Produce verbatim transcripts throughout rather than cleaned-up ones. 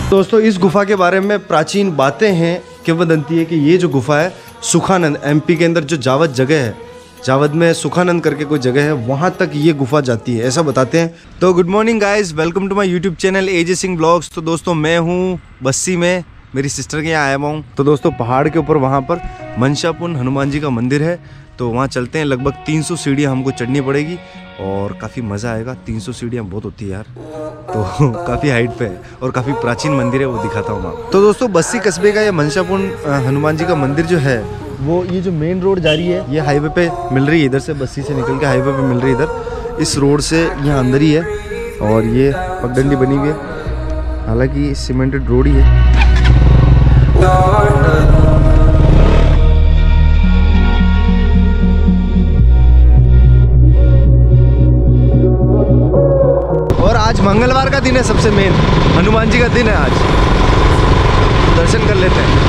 दोस्तों इस गुफा के बारे में प्राचीन बातें हैं, किंवदंती है कि ये जो गुफा है सुखानंद एमपी के अंदर जो जावद जगह है, जावद में सुखानंद करके कोई जगह है, वहाँ तक ये गुफा जाती है, ऐसा बताते हैं। तो good morning guys, welcome to my YouTube channel A J Singh blogs. तो दोस्तों मैं हूँ बस्सी में, मेरी सिस्टर के यहाँ आया हुआ हूँ। तो दोस्तों पहाड़ के ऊपर वहाँ पर मनशापुन हनुमान जी का मंदिर है, तो वहाँ चलते हैं। लगभग तीन सौ सीढ़ियाँ हमको चढ़नी पड़ेगी और काफ़ी मज़ा आएगा। तीन सौ सीढ़ियाँ बहुत होती है यार, तो काफ़ी हाइट पे है और काफ़ी प्राचीन मंदिर है, वो दिखाता हूँ मैं। तो दोस्तों बस्सी कस्बे का ये मनशापुन हनुमान जी का मंदिर जो है, वो ये जो मेन रोड जा रही है, ये हाईवे पे मिल रही है, इधर से बस्सी से निकल के हाईवे पे मिल रही है, इधर इस रोड से यहाँ अंदर ही है। और ये पगडंडी बनी हुई है, हालांकि सीमेंटेड रोड ही है। और आज मंगलवार का दिन है, सबसे मेन हनुमान जी का दिन है आज, दर्शन कर लेते हैं।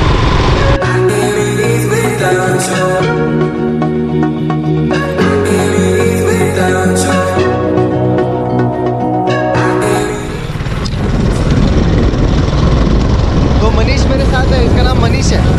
तो मनीष मेरे साथ है, इसका नाम मनीष है।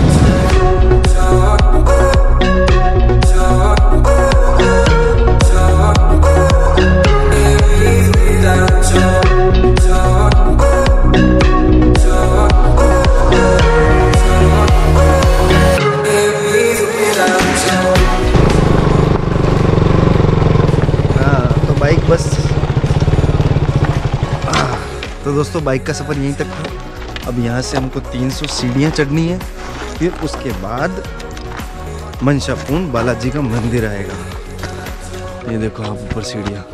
बस तो दोस्तों बाइक का सफ़र यहीं तक था। अब यहाँ से हमको तीन सौ सीढ़ियाँ चढ़नी है, फिर उसके बाद मनशापुन बालाजी का मंदिर आएगा। ये देखो आप ऊपर सीढ़ियाँ।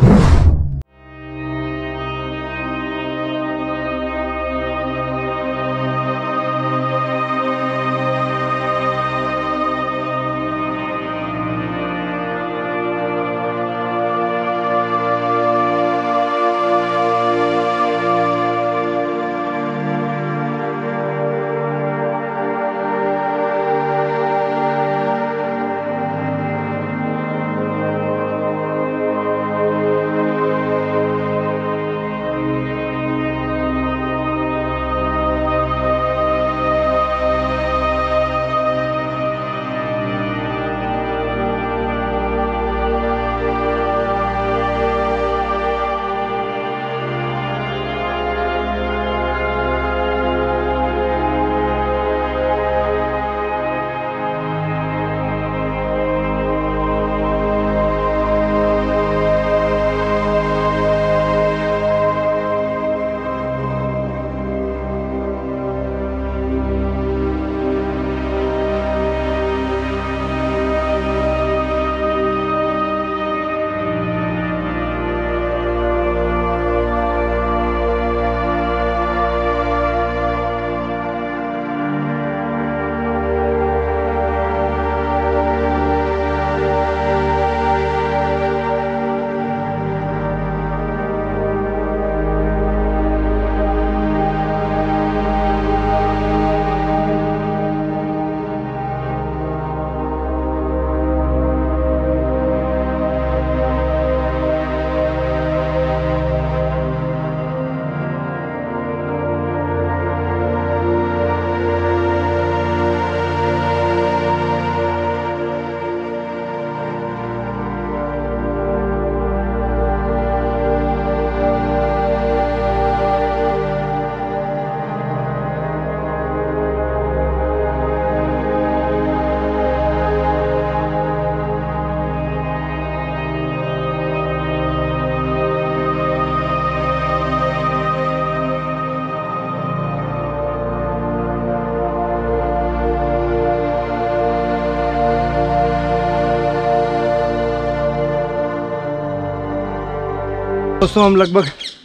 दोस्तों हम लगभग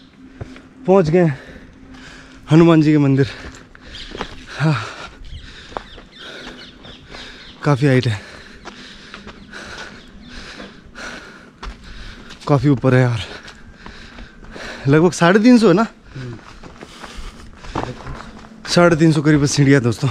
पहुंच गए हनुमान जी के मंदिर। हाँ, काफ़ी हाइट है, काफ़ी ऊपर है यार, लगभग साढ़े तीन सौ है ना, साढ़े तीन सौ करीब सीढ़ियाँ दोस्तों।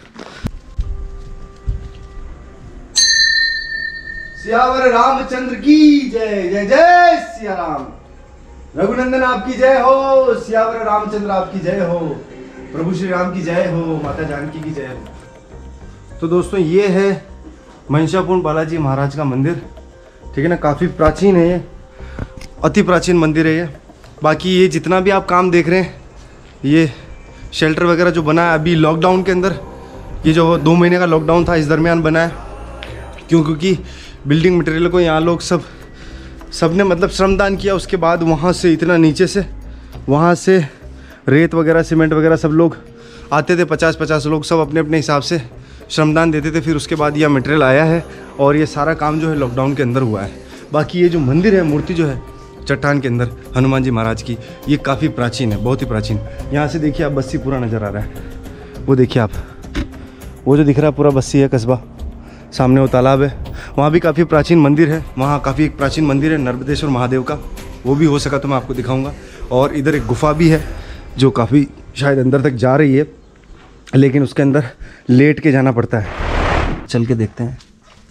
सियावर रामचंद्र की जय, जय जय सिया राम। रघुनंदन आपकी जय हो, सियावर रामचंद्र आपकी जय हो। प्रभु श्री राम की जय हो, माता जानकी की जय हो। तो दोस्तों ये है महिषापुर बालाजी महाराज का मंदिर, ठीक है ना। काफ़ी प्राचीन है ये, अति प्राचीन मंदिर है ये। बाकी ये जितना भी आप काम देख रहे हैं, ये शेल्टर वगैरह जो बना है अभी लॉकडाउन के अंदर, ये जो दो महीने का लॉकडाउन था इस दरमियान बना है। क्यों? क्योंकि बिल्डिंग मटेरियल को यहाँ लोग सब सब ने मतलब श्रमदान किया। उसके बाद वहाँ से इतना नीचे से, वहाँ से रेत वगैरह सीमेंट वगैरह सब लोग आते थे, पचास पचास लोग सब अपने अपने हिसाब से श्रमदान देते थे। फिर उसके बाद यह मटेरियल आया है और ये सारा काम जो है लॉकडाउन के अंदर हुआ है। बाकी ये जो मंदिर है, मूर्ति जो है चट्टान के अंदर हनुमान जी महाराज की, ये काफ़ी प्राचीन है, बहुत ही प्राचीन। यहाँ से देखिए आप बस्सी पूरा नज़र आ रहा है, वो देखिए आप, वो जो दिख रहा है पूरा बस्सी है कस्बा। सामने वो तालाब है, वहाँ भी काफ़ी प्राचीन मंदिर है। वहाँ काफ़ी एक प्राचीन मंदिर है नर्मदेश्वर महादेव का, वो भी हो सका तो मैं आपको दिखाऊंगा। और इधर एक गुफा भी है जो काफ़ी शायद अंदर तक जा रही है, लेकिन उसके अंदर लेट के जाना पड़ता है। चल के देखते हैं।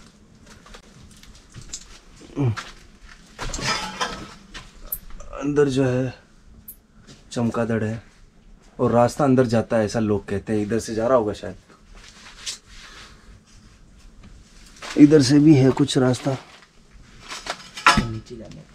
अंदर जो है चमगादड़ है और रास्ता अंदर जाता है, ऐसा लोग कहते हैं। इधर से जा रहा होगा शायद, इधर से भी है कुछ रास्ता नीचे जाने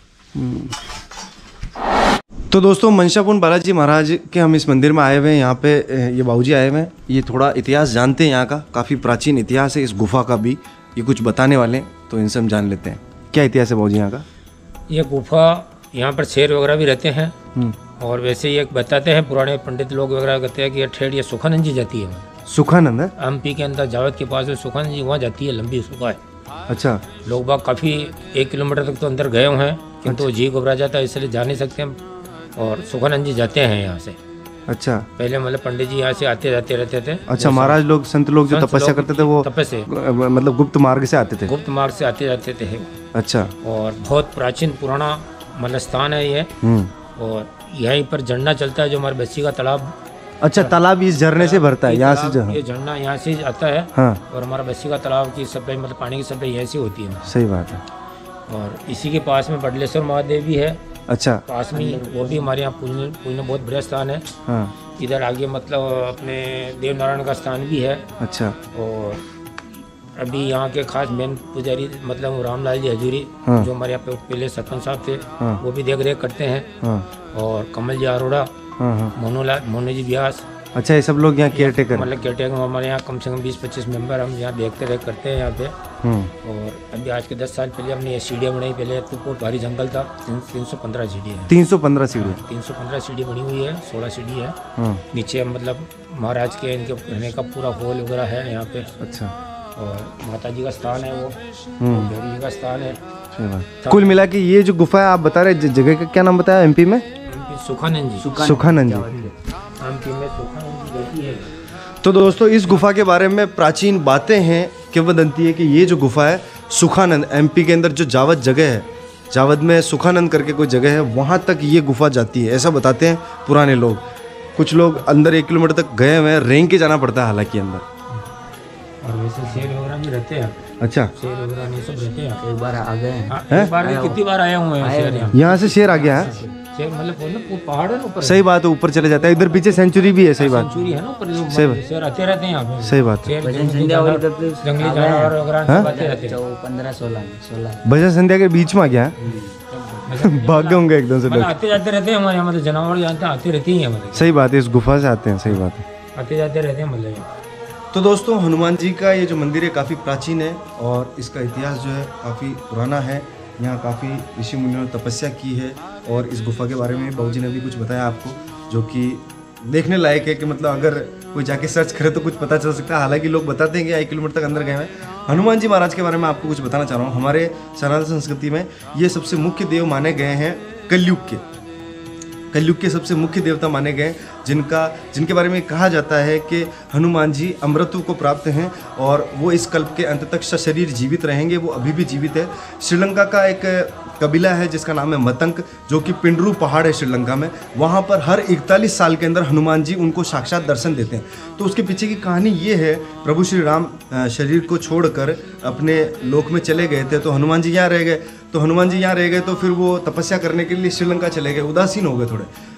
का। तो दोस्तों महिषापुर बालाजी महाराज के हम इस मंदिर में आए हुए हैं। यहाँ पे ये बाबूजी आए हुए हैं, ये थोड़ा इतिहास जानते हैं यहाँ का, काफ़ी प्राचीन इतिहास है इस गुफा का भी, ये कुछ बताने वाले हैं तो इनसे हम जान लेते हैं। क्या इतिहास है बाबूजी यहाँ का? ये गुफा, यहाँ पर शेर वगैरह भी रहते हैं और वैसे ये बताते हैं पुराने पंडित लोग वगैरह कहते हैं कि ये ठेठ ये सुखानंद जी जाती है। सुखानंद है एमपी के अंदर जावद के पास में सुखानंद जी वहाँ जाती है, लंबी सुखा है। अच्छा, लोग बाग काफ़ी एक किलोमीटर तक तो अंदर गए हुए हैं, किंतु अच्छा। जी घबरा जाता है इसलिए जा नहीं सकते हम, और सुखानंद जी जाते हैं यहाँ से। अच्छा, पहले मतलब पंडित जी यहाँ से आते जाते रहते थे। अच्छा, महाराज लोग, संत लोग जो तपस्या करते थे वो तपस्या मतलब गुप्त मार्ग से आते थे? गुप्त मार्ग से आते जाते थे। अच्छा, और बहुत प्राचीन पुराना मतलब स्थान है ये। और यहीं पर झरना चलता है जो हमारे बस्सी का तालाब। अच्छा, तालाब इस झरने से भरता है यहाँ से? जो ये झरना यहाँ से आता है। हाँ। और हमारा बस्सी का तालाब की सप्लाई मतलब पानी की सप्लाई यहीं से होती है। सही बात है। और इसी के पास में बडलेश्वर महादेव भी है। अच्छा, पास में, वो भी हमारे यहाँ पूजने पूजने बहुत बड़ा स्थान है। हाँ। इधर आगे मतलब अपने देव नारायण का स्थान भी है। अच्छा। और अभी यहाँ के खास मेन पुजारी मतलब रामलाल जी हजूरी, हाँ। जो हमारे यहाँ पे पहले सरपंच साहब थे, हाँ। वो भी देख रेख करते हैं। हाँ। और कमल जी अरोड़ा, हाँ। मोनूलाल मोनू जी व्यास। अच्छा, ये सब लोग यहाँ केयर टेकर मतलब केयर टेकर हमारे यहाँ कम से कम बीस पच्चीस मेंबर हम यहाँ देखते रेख करते हैं यहाँ पे। और अभी आज के दस साल पहले हमने ये सीढ़ियाँ बनाई। पहले तो बहुत भारी जंगल था। तीन सौ पंद्रह सीढ़ी है। तीन सौ पंद्रह सीढ़ी तीन सौ पंद्रह सीढ़ी बनी हुई है। सोलह सीढ़ी है। नीचे मतलब महाराज के इनके रहने का पूरा हॉल वगैरह है यहाँ पे। अच्छा। और माता जी का स्थान है, वो भैरव जी का स्थान है। कुल मिला के ये जो गुफा है आप बता रहे, जगह का क्या नाम बताया? एमपी में सुखानंद जी। सुखानंद जी एमपी में सुखानंद जी रहती है। तो दोस्तों इस गुफा के बारे में प्राचीन बातें हैं, किंवदंती है कि ये जो गुफा है सुखानंद, एमपी के अंदर जो जावद जगह है, जावद में सुखानंद करके कोई जगह है, वहाँ तक ये गुफा जाती है, ऐसा बताते हैं पुराने लोग। कुछ लोग अंदर एक किलोमीटर तक गए हुए हैं, रेंग के जाना पड़ता है हालांकि अंदर। और वैसे शेर वगैरह भी रहते हैं। अच्छा, शेर वगैरह नहीं सब रहते हैं। एक बार आ गए हैं, एक बार कितनी बार आए हुए हैं शेर यहाँ। यहाँ से शेर आ गया है, शेर मतलब पहाड़ है ऊपर। सही बात है, ऊपर चले जाता है। इधर पीछे सेंचुरी भी है। सही बात, सेंचुरी है ना ऊपर, सही बात, शेर आते रहते हैं यहाँ पे। सही बात है, जंगली जानवर वगैरह आते रहते हैं। पंद्रह सोलह सोलह भजन संध्या के बीच में आ गया है। भाग गए होंगे एकदम से, आते जाते रहते हैं हमारे यहाँ, मतलब जानवर जानते आते रहते ही हैं। सही बात है, इस गुफा से आते हैं। सही बात है, आते जाते रहते हैं मतलब। तो दोस्तों हनुमान जी का ये जो मंदिर है काफ़ी प्राचीन है और इसका इतिहास जो है काफ़ी पुराना है। यहाँ काफ़ी ऋषि मुनियों ने तपस्या की है और इस गुफा के बारे में बाबूजी ने भी कुछ बताया आपको, जो कि देखने लायक है कि मतलब अगर कोई जाके सर्च करे तो कुछ पता चल सकता है। हालांकि लोग बताते हैं कि एक किलोमीटर तक अंदर गए हैं। हनुमान जी महाराज के बारे में आपको कुछ बताना चाह रहा हूँ। हमारे सनातन संस्कृति में ये सबसे मुख्य देव माने गए हैं, कलयुग के कलयुग के सबसे मुख्य देवता माने गए, जिनका जिनके बारे में कहा जाता है कि हनुमान जी अमृतत्व को प्राप्त हैं और वो इस कल्प के अंत तक सशरीर जीवित रहेंगे। वो अभी भी जीवित है। श्रीलंका का एक कबीला है जिसका नाम है मतंग, जो कि पिंडरू पहाड़ है श्रीलंका में। वहाँ पर हर इकतालीस साल के अंदर हनुमान जी उनको साक्षात दर्शन देते हैं। तो उसके पीछे की कहानी ये है, प्रभु श्री राम शरीर को छोड़कर अपने लोक में चले गए थे, तो हनुमान जी यहाँ रह गए। तो हनुमान जी यहाँ रह गए तो फिर वो तपस्या करने के लिए श्रीलंका चले गए, उदासीन हो गए थोड़े।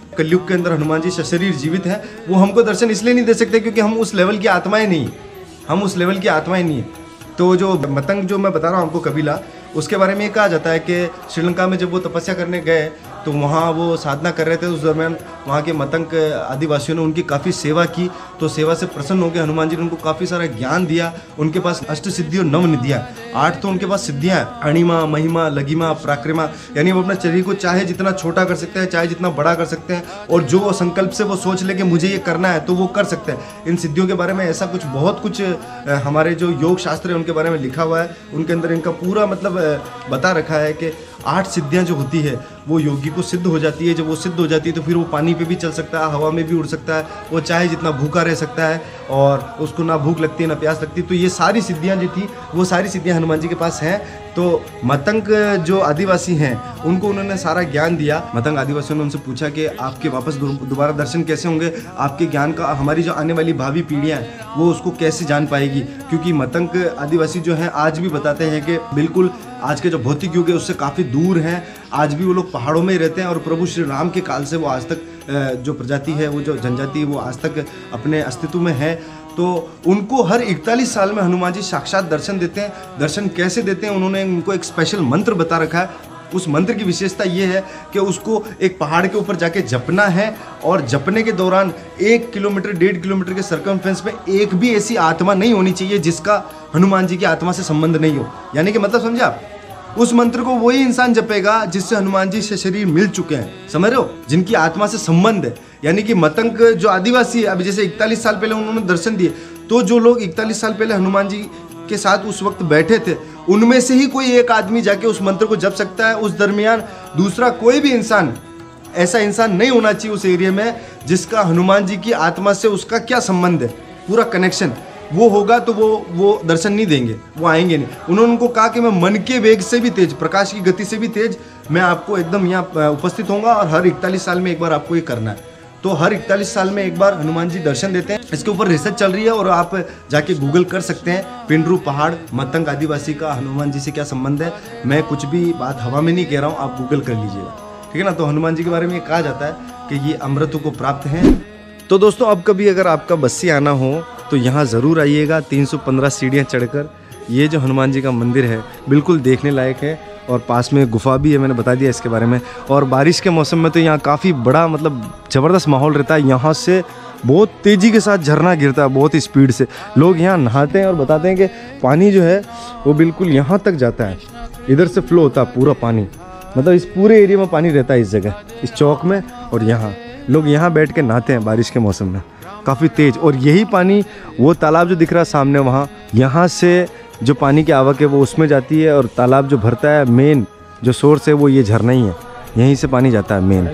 कलयुग के अंदर हनुमान जी सशरीर जीवित हैं, वो हमको दर्शन इसलिए नहीं दे सकते क्योंकि हम उस लेवल की आत्माएं नहीं हम उस लेवल की आत्माएं नहीं है। तो जो मतंग जो मैं बता रहा हूँ आपको कबीला, उसके बारे में ये कहा जाता है कि श्रीलंका में जब वो तपस्या करने गए तो वहाँ वो साधना कर रहे थे, उस दरमियान वहाँ के मतंग आदिवासियों ने उनकी काफ़ी सेवा की। तो सेवा से प्रसन्न हो गए हनुमान जी ने उनको काफ़ी सारा ज्ञान दिया। उनके पास अष्ट सिद्धि और नव निधियाँ, आठ तो उनके पास सिद्धियाँ हैं, अणिमा, महिमा, लघिमा, प्राक्रिमा, यानी वो अपने शरीर को चाहे जितना छोटा कर सकते हैं, चाहे जितना बड़ा कर सकते हैं, और जो संकल्प से वो सोच ले कि मुझे ये करना है तो वो कर सकते हैं। इन सिद्धियों के बारे में ऐसा कुछ बहुत कुछ हमारे जो योग शास्त्र है उनके बारे में लिखा हुआ है। उनके अंदर इनका पूरा मतलब बता रखा है कि आठ सिद्धियां जो होती है वो योगी को सिद्ध हो जाती है। जब वो सिद्ध हो जाती है तो फिर वो पानी पे भी चल सकता है, हवा में भी उड़ सकता है, वो चाहे जितना भूखा रह सकता है और उसको ना भूख लगती है ना प्यास लगती है। तो ये सारी सिद्धियां जो थी वो सारी सिद्धियां हनुमान जी के पास हैं। तो मतंग जो आदिवासी हैं उनको उन्होंने सारा ज्ञान दिया। मतंग आदिवासियों ने उनसे पूछा कि आपके वापस दोबारा दर्शन कैसे होंगे, आपके ज्ञान का हमारी जो आने वाली भावी पीढ़ियाँ हैं वो उसको कैसे जान पाएगी। क्योंकि मतंग आदिवासी जो हैं आज भी बताते हैं कि बिल्कुल आज के जो भौतिक युग है उससे काफ़ी दूर हैं। आज भी वो लोग पहाड़ों में ही रहते हैं और प्रभु श्री राम के काल से वो आज तक जो प्रजाति है, वो जो जनजाति है, वो आज तक अपने अस्तित्व में है। तो उनको हर इकतालीस साल में हनुमान जी साक्षात दर्शन देते हैं। दर्शन कैसे देते हैं, उन्होंने उनको एक स्पेशल मंत्र बता रखा है। उस मंत्र की विशेषता ये है कि उसको एक पहाड़ के ऊपर जाके जपना है और जपने के दौरान एक किलोमीटर डेढ़ किलोमीटर के सर्कमफेरेंस में एक भी ऐसी आत्मा नहीं होनी चाहिए जिसका हनुमान जी की आत्मा से संबंध नहीं हो। यानी कि मतलब समझे आप, उस मंत्र को वही इंसान जपेगा जिससे हनुमान जी से शरीर मिल चुके हैं, समझ रहे हो, जिनकी आत्मा से संबंध है। यानी कि मतंग जो आदिवासी है, अभी जैसे इकतालीस साल पहले उन्होंने दर्शन दिए, तो जो लोग इकतालीस साल पहले हनुमान जी के साथ उस वक्त बैठे थे उनमें से ही कोई एक आदमी जाके उस मंत्र को जप सकता है। उस दरमियान दूसरा कोई भी इंसान, ऐसा इंसान नहीं होना चाहिए उस एरिया में जिसका हनुमान जी की आत्मा से उसका क्या संबंध है, पूरा कनेक्शन। वो होगा तो वो वो दर्शन नहीं देंगे, वो आएंगे नहीं। उन्होंने उनको कहा कि मैं मन के वेग से भी तेज, प्रकाश की गति से भी तेज मैं आपको एकदम यहाँ उपस्थित होऊंगा और हर इकतालीस साल में एक बार आपको ये करना है। तो हर इकतालीस साल में एक बार हनुमान जी दर्शन देते हैं। इसके ऊपर रिसर्च चल रही है और आप जाके गूगल कर सकते हैं, पिंडरू पहाड़ मतंग आदिवासी का हनुमान जी से क्या संबंध है। मैं कुछ भी बात हवा में नहीं कह रहा हूँ, आप गूगल कर लीजिएगा, ठीक है ना। तो हनुमान जी के बारे में ये कहा जाता है कि ये अमृतों को प्राप्त हैं। तो दोस्तों अब कभी अगर आपका बस्सी आना हो तो यहाँ ज़रूर आइएगा। तीन सौ पंद्रह सीढ़ियाँ चढ़कर ये जो हनुमान जी का मंदिर है बिल्कुल देखने लायक है और पास में गुफा भी है, मैंने बता दिया इसके बारे में। और बारिश के मौसम में तो यहाँ काफ़ी बड़ा मतलब ज़बरदस्त माहौल रहता है। यहाँ से बहुत तेज़ी के साथ झरना गिरता है, बहुत ही स्पीड से। लोग यहाँ नहाते हैं और बताते हैं कि पानी जो है वो बिल्कुल यहाँ तक जाता है, इधर से फ्लो होता है पूरा पानी, मतलब इस पूरे एरिया में पानी रहता है, इस जगह, इस चौक में। और यहाँ लोग यहाँ बैठ के नहाते हैं बारिश के मौसम में काफ़ी तेज़। और यही पानी वो तालाब जो दिख रहा है सामने वहाँ, यहाँ से जो पानी की आवक है वो उसमें जाती है और तालाब जो भरता है, मेन जो सोर्स है वो ये झरना ही है, यहीं से पानी जाता है मेन,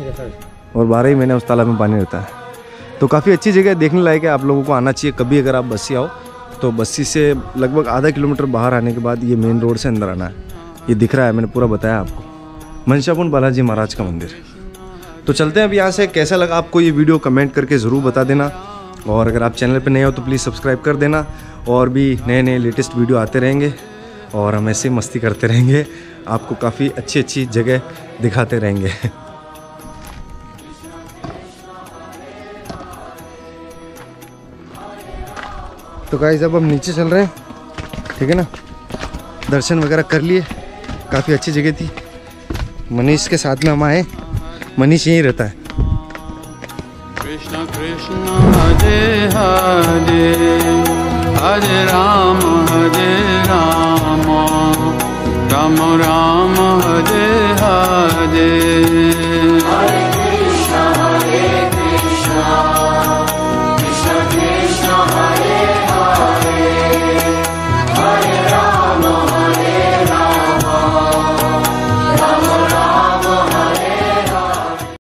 और बारह ही महीने उस तालाब में पानी रहता है। तो काफ़ी अच्छी जगह देखने लायक है, आप लोगों को आना चाहिए कभी। अगर आप बस्सी आओ तो बस्सी से लगभग आधा किलोमीटर बाहर आने के बाद ये मेन रोड से अंदर आना है। ये दिख रहा है, मैंने पूरा बताया आपको, मनशापुर बालाजी महाराज का मंदिर। तो चलते हैं अब यहाँ से। कैसा लगा आपको ये वीडियो कमेंट करके ज़रूर बता देना, और अगर आप चैनल पर नए हो तो प्लीज़ सब्सक्राइब कर देना। और भी नए नए लेटेस्ट वीडियो आते रहेंगे और हम ऐसे मस्ती करते रहेंगे, आपको काफ़ी अच्छी अच्छी जगह दिखाते रहेंगे। तो गाइस अब हम नीचे चल रहे हैं, ठीक है ना। दर्शन वगैरह कर लिए, काफ़ी अच्छी जगह थी। मनीष के साथ में हम आए, मनीष यहीं रहता है। कृष्ण कृष्ण हरे हरे, हरे राम हरे राम, राम राम हरे हरे।